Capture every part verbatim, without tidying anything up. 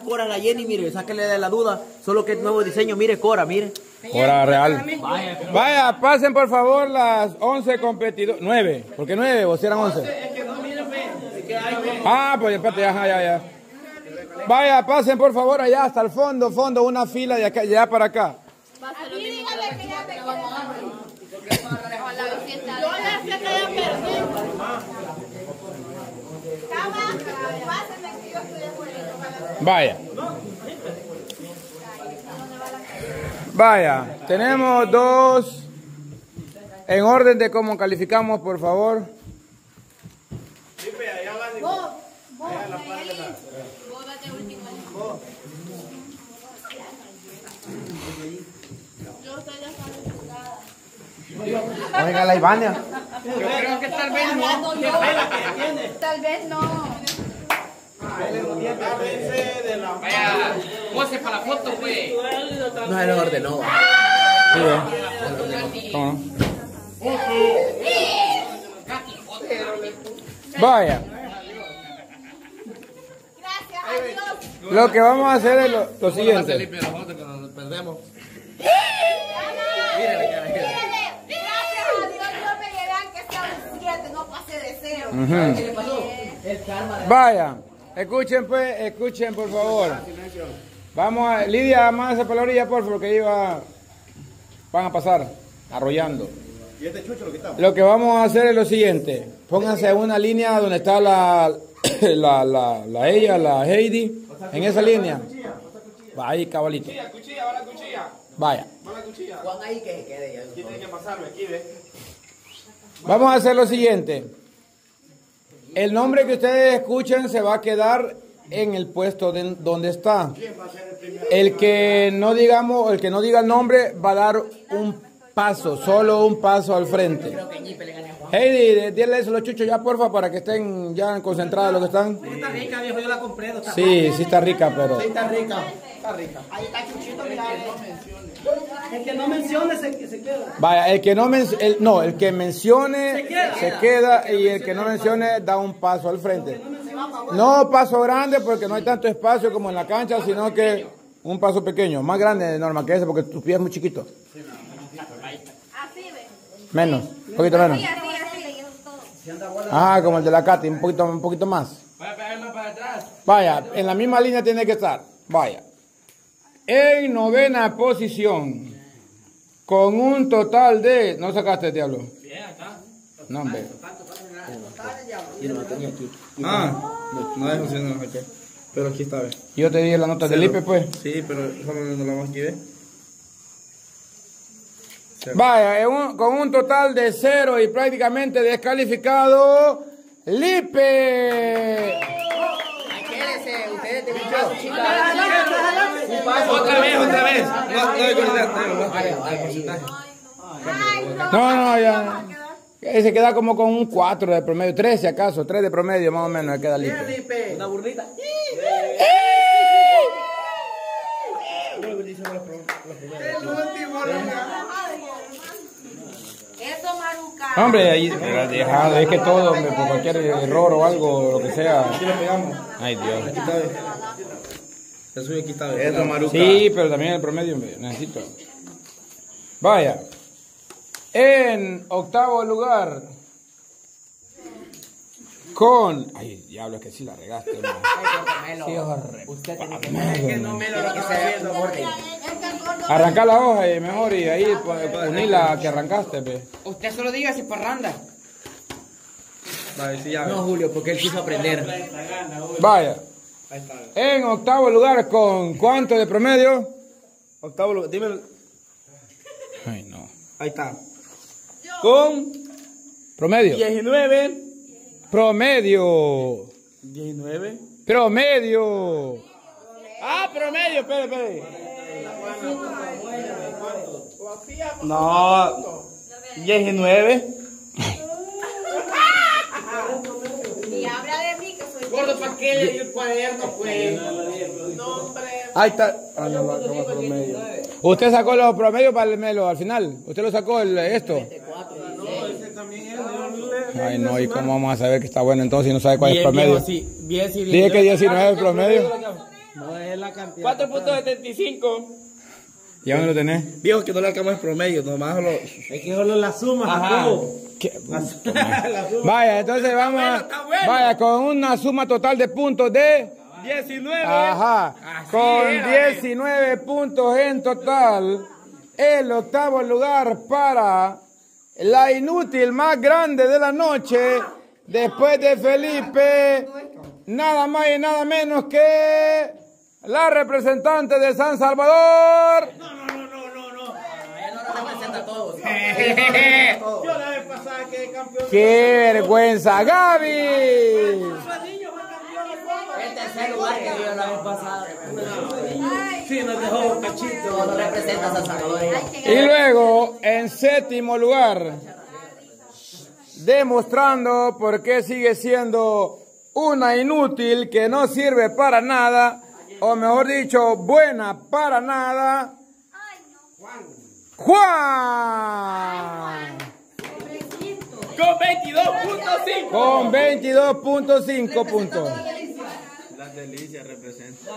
Cora la Jenny, mire, sáquenle de la duda. Solo que el nuevo diseño, mire, Cora, mire. Cora real. Vaya, Vaya, pasen por favor las once competidores. nueve. ¿Por qué nueve? ¿O si eran once? Ah, pues espérate, ya, ya, ya. Vaya, pasen por favor allá hasta el fondo, fondo, una fila de acá, ya para acá. Aquí dígale que ya me yo le sé que ya perdí. Pásenme que yo estoy de acuerdo. Vaya. Vaya, tenemos dos. En orden de cómo calificamos, por favor. Vos, vos, vos date último. Yo estoy descalificada. Oiga, la Ivania. Yo creo que tal vez no. Tal vez no. Vaya, pose para la foto, güey. No se los ordenó. Sí, ¿eh? ¿Cómo no? Vaya. Gracias a Dios. Lo que vamos a hacer es lo, lo siguiente. Mírale, gracias a Dios yo me llevé aunque sea un siete, no pasé de cero. Ujú. ¿Qué le pasó? El karma de... Vaya, escuchen pues, escuchen por favor. Vamos a, Lidia, más esa palabra por favor, que iba, van a pasar, arrollando. ¿Y este chucho lo quitamos? Lo que vamos a hacer es lo siguiente, pónganse en una línea donde está la, la, la, la ella, la Heidi, en esa línea. Va ahí, cabalito. Cuchilla, cuchilla, va la cuchilla. Vaya. Va la cuchilla. Juan ahí que se quede ya. Aquí tiene que pasarme, aquí, ve. Vamos a hacer lo siguiente. El nombre que ustedes escuchen se va a quedar en el puesto de, donde está. El que no digamos, el que no diga el nombre va a dar un paso, solo un paso al frente. Heidi, dile eso a los chuchos ya porfa para que estén ya concentrados los que están. Está rica, viejo, yo la compré. No está Sí, sí está rica, pero... Sí, está rica. Está rica. Ahí está Chuchito, mira. El que no mencione se, se queda. Vaya, el que no, men el, no, el que mencione Se queda. se queda y el que no mencione da un paso al frente. No paso grande porque no hay tanto espacio como en la cancha, sino que un paso pequeño, más grande de norma que ese porque tu pie es muy chiquito. Así ve. Menos, un poquito menos. Así, así, todo. Ah, como el de la Katy, un poquito, un poquito más. Vaya, pegarme para atrás. Vaya, en la misma línea tiene que estar. Vaya. En novena posición, con un total de... ¿No sacaste, diablo? Bien, acá. No, hombre. Yo no la tenía aquí. Ah, no dejo si no lo saqué. Pero aquí está, ve. Yo te di la nota del I P E, pues. Sí, pero solo no la vamos aquí, ve. Vaya, en un- con un total de cero y prácticamente descalificado, Lipe. Quédese, ustedes tienen que... Un paso. Otra vez, otra vez. No, no hay porcentaje. No, no, ya. Eh, Se queda como con un cuatro de promedio, tres si acaso, tres de promedio más o menos, se queda Lipe. Una burnita. Eso, Maruca. Hombre, ahí, dejado, es que todo, hombre, por cualquier error o algo, lo que sea. Aquí lo pegamos. Ay, Dios. Aquí está, ve. Se sube aquí está, ve. Esto, Maruca. Sí, pero también el promedio hombre, necesito. Vaya. En octavo lugar. Con. Ay, diablo, es que sí la regaste, hombre. Sí, horrible. Usted tiene que... Es que no me lo está haciendo, porque... Arrancar la hoja y mejor y ahí pues, unirla que arrancaste, pe. Usted solo diga si parranda. Vale, sí, ya ve. No, Julio, porque él quiso aprender. Vaya. Ahí está, ve. En octavo lugar con ¿cuánto de promedio? Octavo lugar, dime. el- Ay, no. Ahí está. Con Promedio. diecinueve. Promedio. diecinueve. Promedio. Ah, promedio, espere, espere. No, diecinueve. Y habla de mí que soy Gordo, ¿para qué le dio el cuaderno, pues? Ahí está. Ah, no, va, como promedio. Usted sacó los promedios para el melo al final. Usted lo sacó el, esto. Ay, no, ¿y cómo vamos a saber que está bueno entonces si no sabe cuál es el promedio? Bien, sí, Dije que diecinueve promedio. No, cuatro punto setenta y cinco. ¿Y a dónde lo tenés? Viejo, que no le alcanzamos el promedio, nomás solo... Es que solo la suma, Ajá. ¿Qué? Vaya, entonces vamos a... Está bueno. Vaya, con una suma total de puntos de... diecinueve. Ajá. Así Con era, diecinueve puntos en total, el octavo lugar para la inútil más grande de la noche, después de Felipe, nada más y nada menos que la representante de San Salvador. No, no, no, no, no, no. Ella no nos representa a todos. Yo la vez pasada quedé campeón. ¡Qué vergüenza, Gaby! El tercer lugar que dio la vez pasada. Sí, nos dejó cachito. No representa a San Salvador. Y luego, en séptimo lugar, demostrando por qué sigue siendo una inútil que no sirve para nada, o mejor dicho, buena para nada, Juan. Con veintidós punto cinco. Con veintidós punto cinco puntos. Las delicias representan.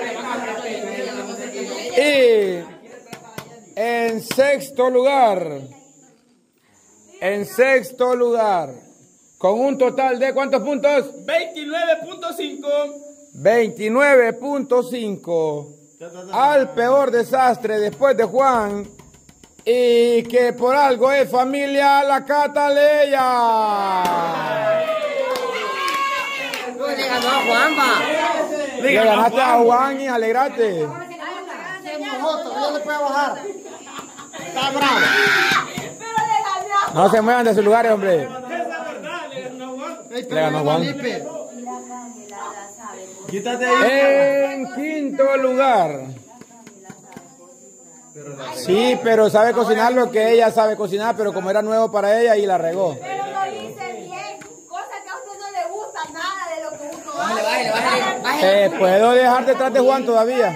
Y en sexto lugar, en sexto lugar, con un total de ¿cuántos puntos? veintinueve punto cinco. veintinueve punto cinco. Al peor desastre después de Juan. Y que por algo es familia, la Cataleya. Le ganó a Juanma. Le ganaste a Juan y alegrate. Se mojó, todavía le puede bajar. Está bravo. No se muevan de sus lugares, hombre. Le ganó Juan. Quítate ahí. En quinto lugar. Sí, pero sabe cocinar lo que ella sabe cocinar, pero como era nuevo para ella y la regó. Pero lo hice bien. Cosa que a usted no le gusta nada de lo que uno Bájale, hace. bájale, bájale. ¿Te puedo dejar detrás de Juan todavía?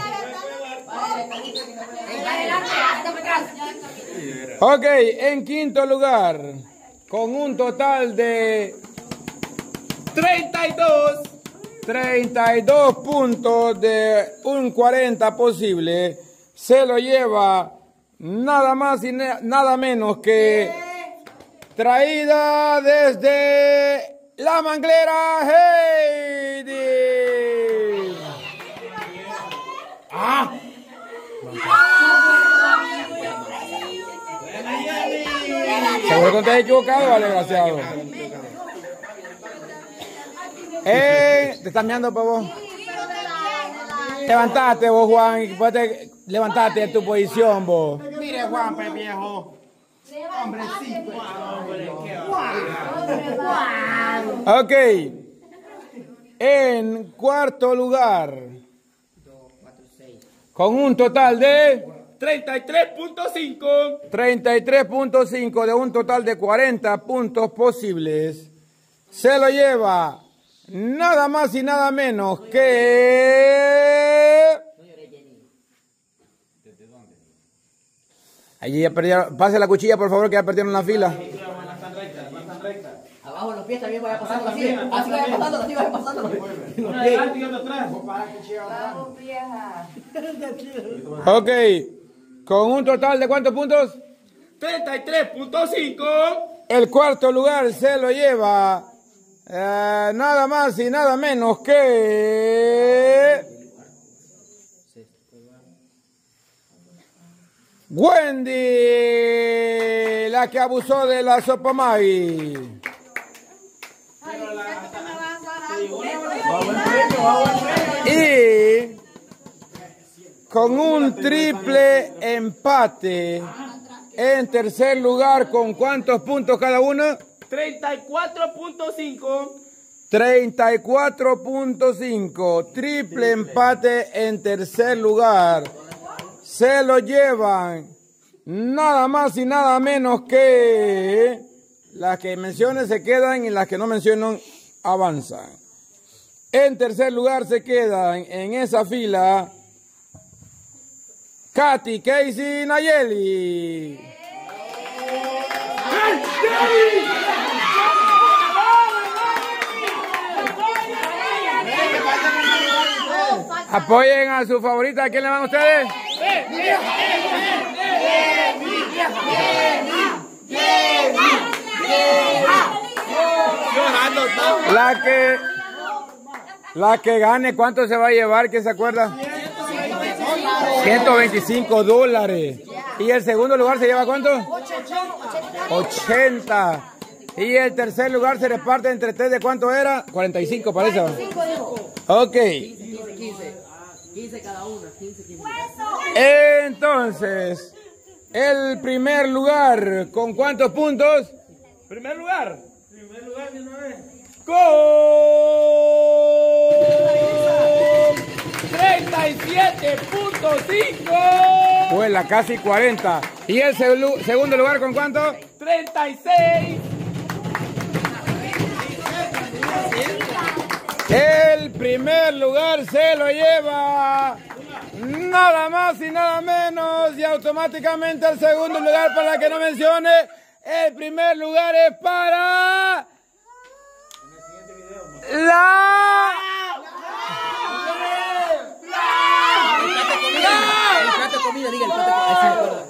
Ok, en quinto lugar, con un total de treinta y dos. treinta y dos puntos de un cuarenta posible, se lo lleva nada más y nada menos que traída desde la Manglera, Heidi. Ah. Seguro que no te has equivocado, vale, desgraciado. Eh, te estás mirando, para vos. Levantate vos, Juan, y puede levantate de tu posición, vos. Mire, Juan, pues viejo. Hombrecito. Ok. En cuarto lugar, con un total de treinta y tres punto cinco. treinta y tres punto cinco de un total de cuarenta puntos posibles, se lo lleva nada más y nada menos que... Allí ya perdieron. Pase la cuchilla, por favor, que ya perdieron la fila. Abajo los pies también vaya pasando así. Así vaya pasando, así vaya pasando. Adelante y otro atrás. Ok. Con un total de ¿cuántos puntos? treinta y tres punto cinco. El cuarto lugar se lo lleva eh, nada más y nada menos que... Wendy, la que abusó de la sopa Maggi. Y con un triple empate en tercer lugar, ¿con cuántos puntos cada uno? treinta y cuatro punto cinco. treinta y cuatro punto cinco. Triple empate en tercer lugar. Se lo llevan nada más y nada menos que las que mencionen se quedan y las que no mencionan avanzan. En tercer lugar se quedan en esa fila Katy, Casey, Nayeli. Apoyen a su favorita. ¿A quién le van ustedes? La que, la que gane, ¿cuánto se va a llevar? ¿Quién se acuerda? ciento veinticinco dólares. ¿Y el segundo lugar se lleva cuánto? ochenta. Y el tercer lugar se reparte entre tres. ¿De cuánto era? cuarenta y cinco parece. Ok. quince cada una, quince, quince. Entonces, el primer lugar, ¿con cuántos puntos? Primer lugar. Primer lugar de una vez. Con treinta y siete punto cinco. Pues la casi cuarenta. ¿Y el seg segundo lugar con cuánto? treinta y seis. El primer lugar se lo lleva nada más y nada menos, y automáticamente el segundo lugar, para que no mencione, el primer lugar es para la... El plato de comida, diga el plato de comida.